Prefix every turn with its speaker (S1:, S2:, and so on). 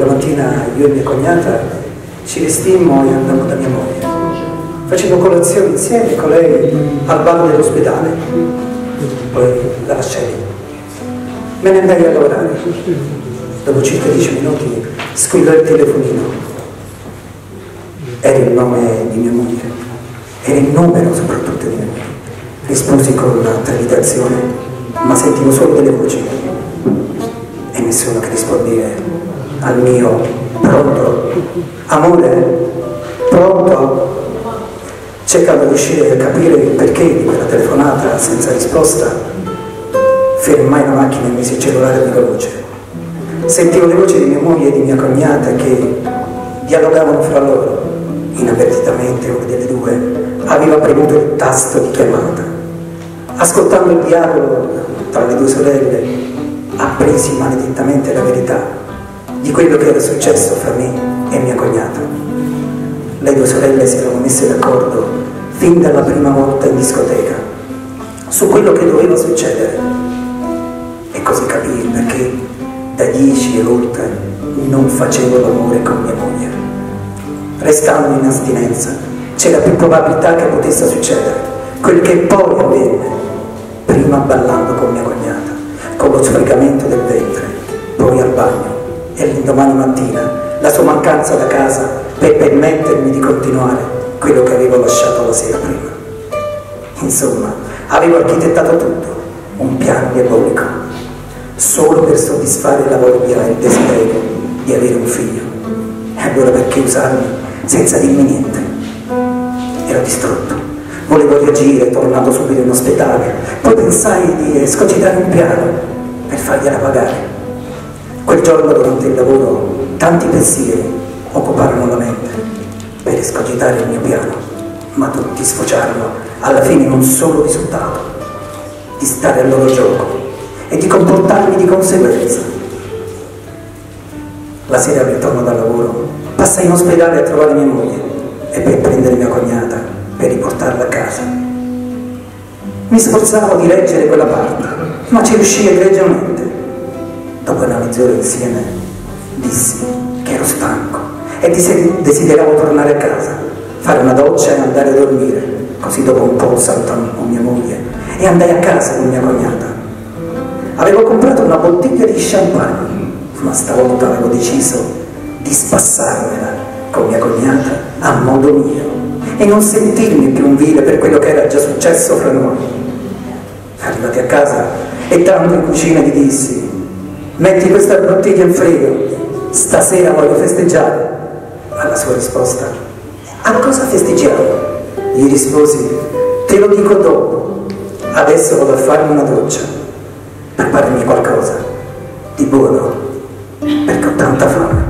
S1: quella mattina io e mia cognata ci vestimmo e andammo da mia moglie. Facevo colazione insieme con lei al bar dell'ospedale, poi la lasciai. Me ne andai a lavorare. Dopo circa 10 minuti squillò il telefonino. Era il nome di mia moglie, era il numero soprattutto di mia moglie. Risposi con una trepidazione, ma sentivo solo delle voci e nessuno che rispondeva al mio pronto, amore, pronto. Cercando di uscire per capire il perché di quella telefonata senza risposta, fermai la macchina e misi il cellulare a viva voce. Sentivo le voci di mia moglie e di mia cognata che dialogavano fra loro. Inavvertitamente una delle due aveva premuto il tasto di chiamata. Ascoltando il dialogo tra le due sorelle, appresi maledettamente la verità di quello che era successo fra me e mia cognata. Le due sorelle si erano messe d'accordo fin dalla prima volta in discoteca su quello che doveva succedere, e così capii perché da 10 e oltre non facevo l'amore con mia moglie. Restando in astinenza c'era più probabilità che potesse succedere quel che poi avvenne, prima ballando con mia cognata, con lo sfregamento del ventre, poi al bagno, e l'indomani mattina la sua mancanza da casa per permettermi di continuare quello che avevo lasciato la sera prima. Insomma, avevo architettato tutto, un piano diabolico, solo per soddisfare la voglia e il desiderio di avere un figlio. E allora perché usarmi senza dirmi niente? Ero distrutto, volevo reagire tornando subito in ospedale, poi pensai di escogitare un piano per fargliela pagare. Quel giorno durante il lavoro tanti pensieri occuparono la mente per escogitare il mio piano, ma tutti sfociarono alla fine in un solo risultato: di stare al loro gioco e di comportarmi di conseguenza. La sera al ritorno dal lavoro passai in ospedale a trovare mia moglie e per prendere mia cognata per riportarla a casa. Mi sforzavo di leggere quella parte, ma ci riuscii egregiamente. Dopo una mezz'ora insieme dissi che ero stanco e desideravo tornare a casa, fare una doccia e andare a dormire. Così dopo un po' salutammo mia moglie e andai a casa con mia cognata. Avevo comprato una bottiglia di champagne, ma stavolta avevo deciso di spassarmela con mia cognata a modo mio e non sentirmi più un vile per quello che era già successo fra noi. Arrivati a casa e tanto in cucina gli dissi: metti questa bottiglia in frigo, stasera voglio festeggiare. Alla sua risposta: a cosa festeggiamo? Gli risposi: te lo dico dopo, adesso vado a farmi una doccia, preparami qualcosa di buono perché ho tanta fame.